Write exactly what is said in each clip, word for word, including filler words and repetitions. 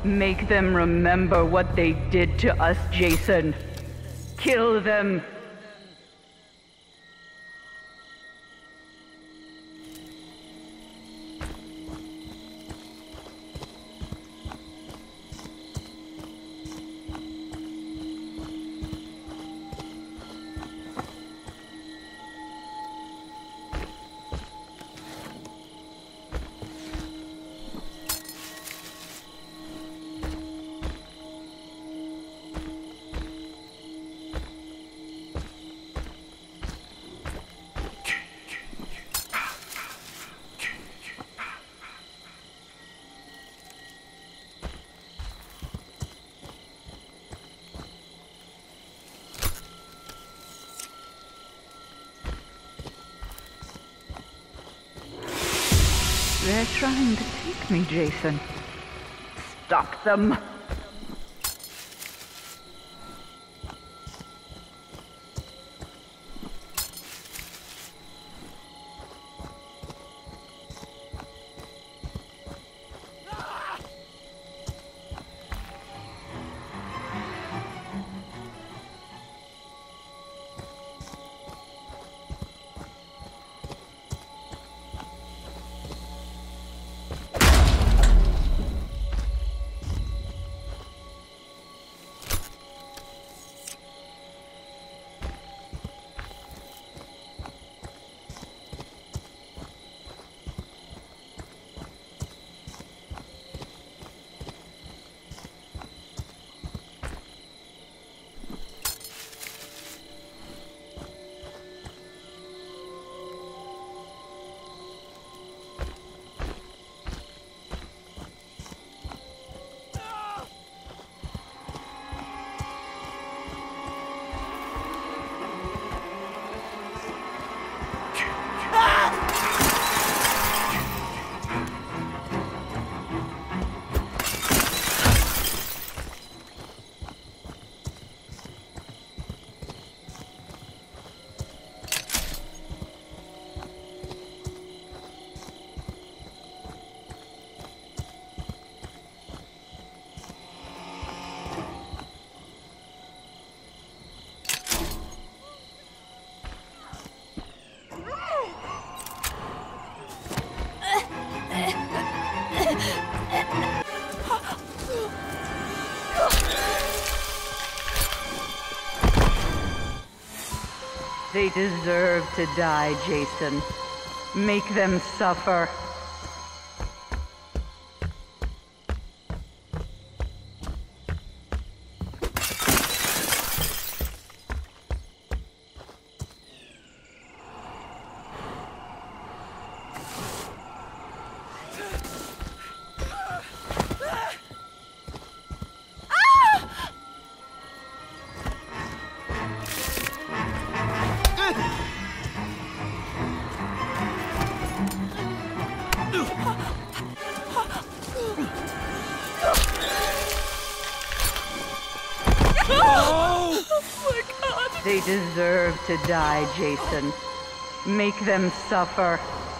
Make them remember what they did to us, Jason. Kill them. They're trying to take me, Jason. Stop them. They deserve to die, Jason. Make them suffer. They deserve to die, Jason. Make them suffer.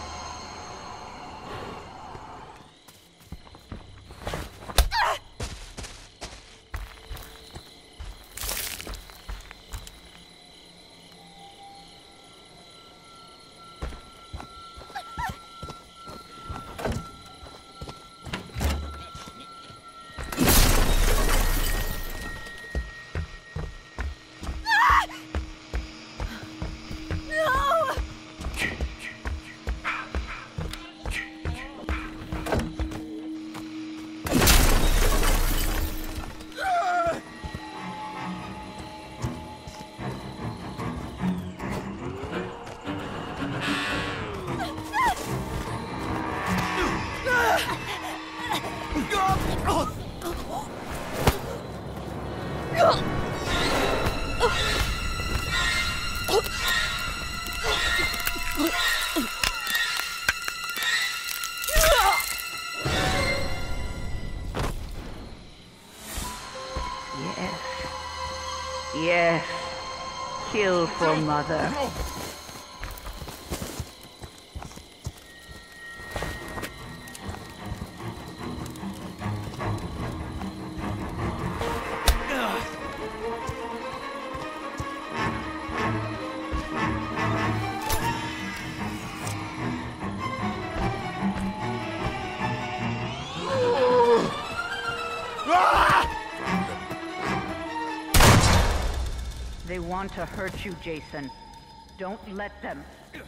Yes. Yes. Kill for Mother. want to hurt you, Jason. Don't let them.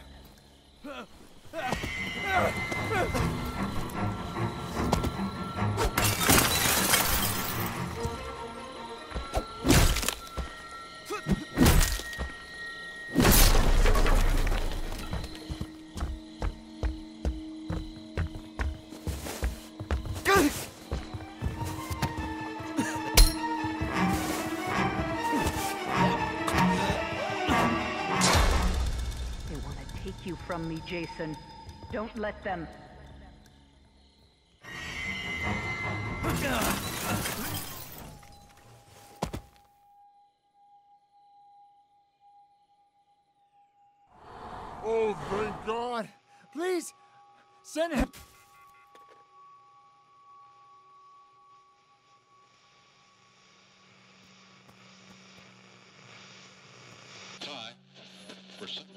You from me, Jason. Don't let them. Oh, thank God. Please, send him. Tie for some.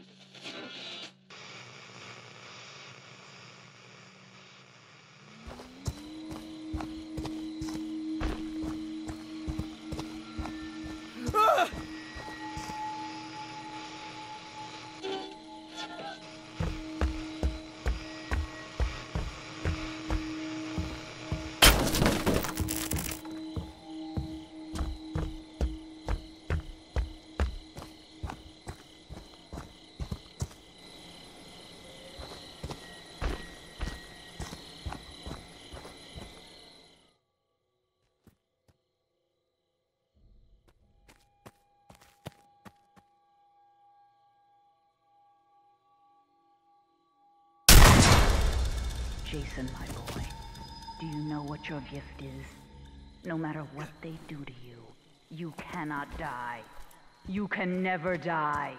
Jason, my boy, do you know what your gift is? No matter what they do to you, you cannot die. You can never die.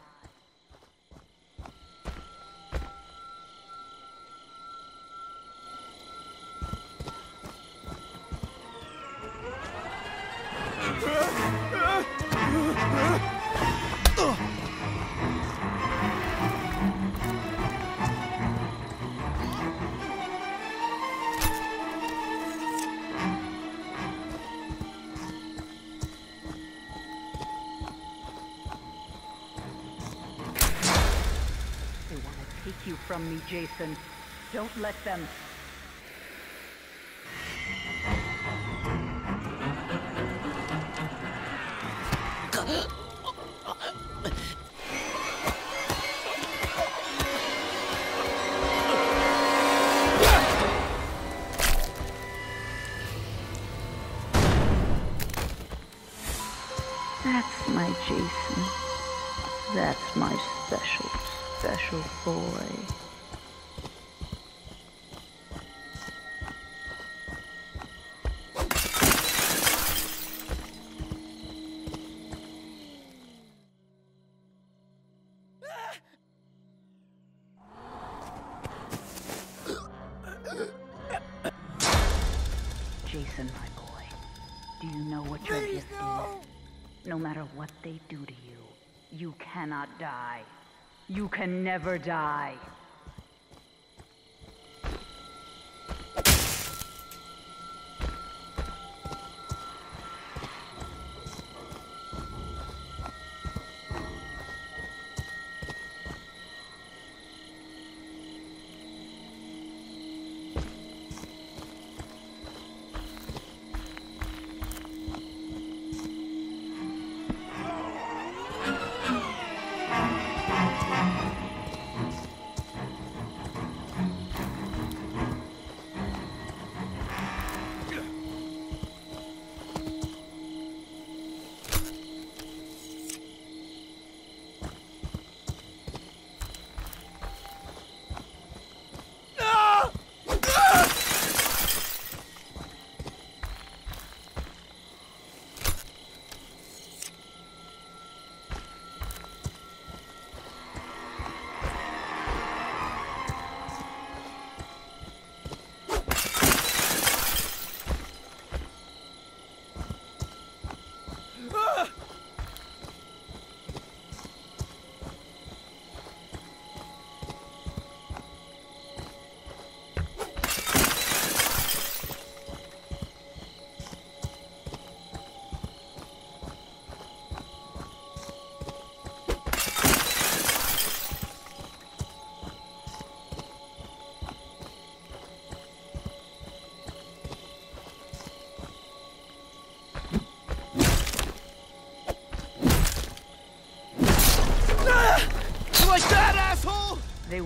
Take you from me, Jason. Don't let them. That's my Jason. That's my special, special boy. Jason, my boy, do you know what your gift is? No matter what they do to you, you cannot die. You can never die.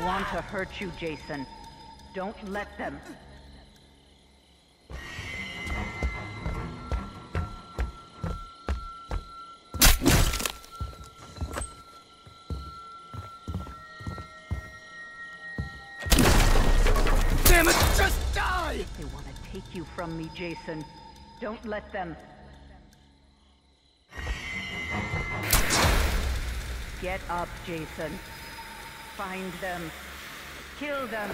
want to hurt you, Jason. Don't let them. Damn it, just die! They want to take you from me, Jason. Don't let them. Get up, Jason. Find them. Kill them.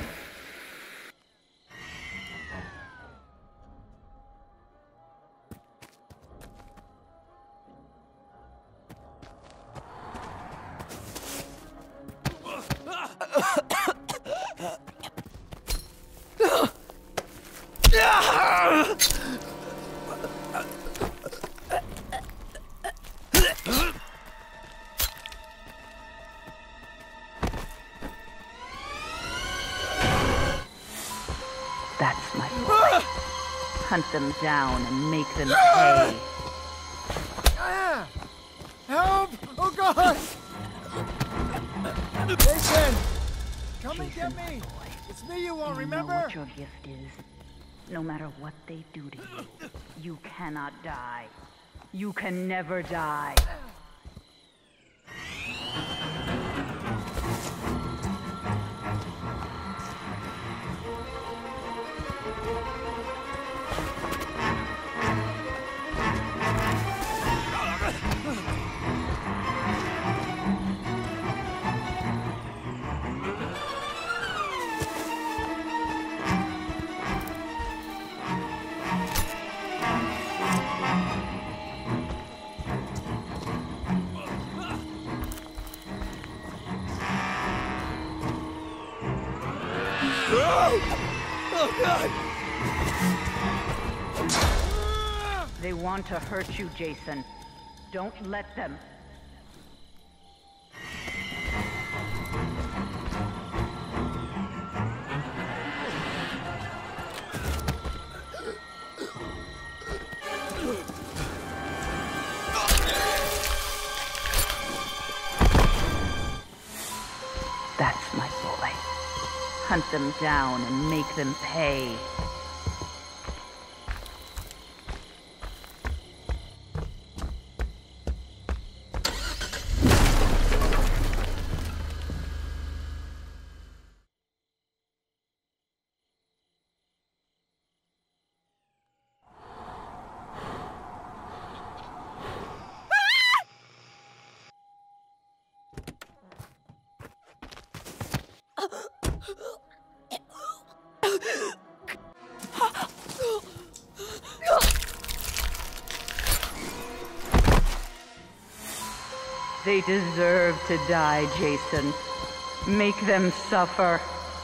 That's my boy. Hunt them down and make them pay. Ah! Help! Oh God! Jason! Come and Jason, get me! my boy. It's me you won't Do you remember? know what your gift is? No matter what they do to you, you cannot die. You can never die. Oh God! They want to hurt you, Jason. Don't let them. That's my boy. Hunt them down and make them pay. They deserve to die, Jason. Make them suffer.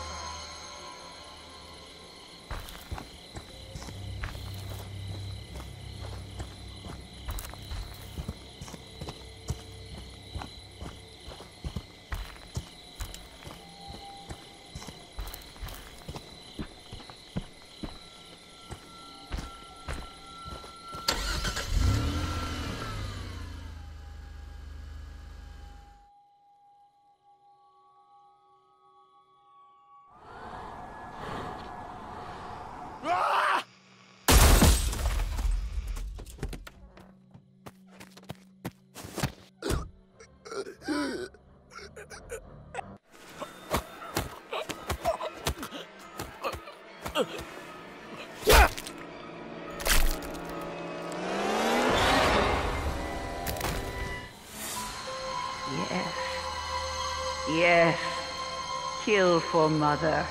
Yes. Yes. Kill for Mother.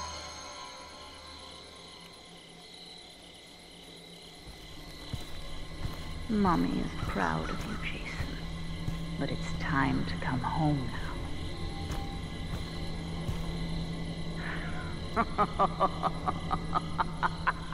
Mommy is proud of you, Jason. But it's time to come home now.